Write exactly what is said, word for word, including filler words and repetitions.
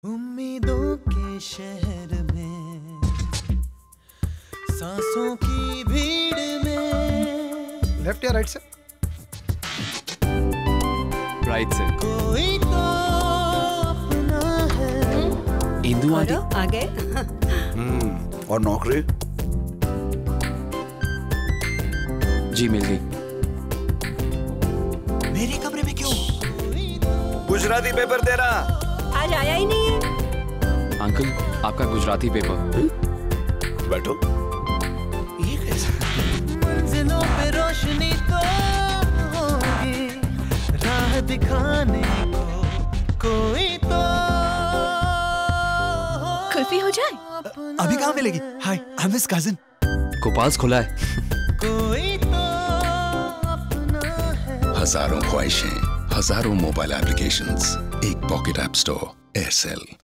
उम्मीदों के शहर में, सांसों की भीड़ में। लेफ्ट या राइट से? राइट से। कोई तो अपना है। इंदु आंटी आगे। हम्म और नौकरी? जी मिल गई। मेरे कमरे में क्यों? गुजराती पेपर तेरा आज आया ही नहीं है। अंकल आपका गुजराती पेपर। बैठो। ये कैसे? मंजिलों पे रोशनी तो होगी, राह दिखाने को कोई तो। कुल्फी हो जाए? अभी कहाँ मिलेगी? Hi, I am his cousin. Gopal's खुला है। कोई तो अपना है। हजारों ख्वाहिशें, हजारों मोबाइल एप्लीकेशंस, एक पॉकेट ऐप स्टोर। एयरसेल।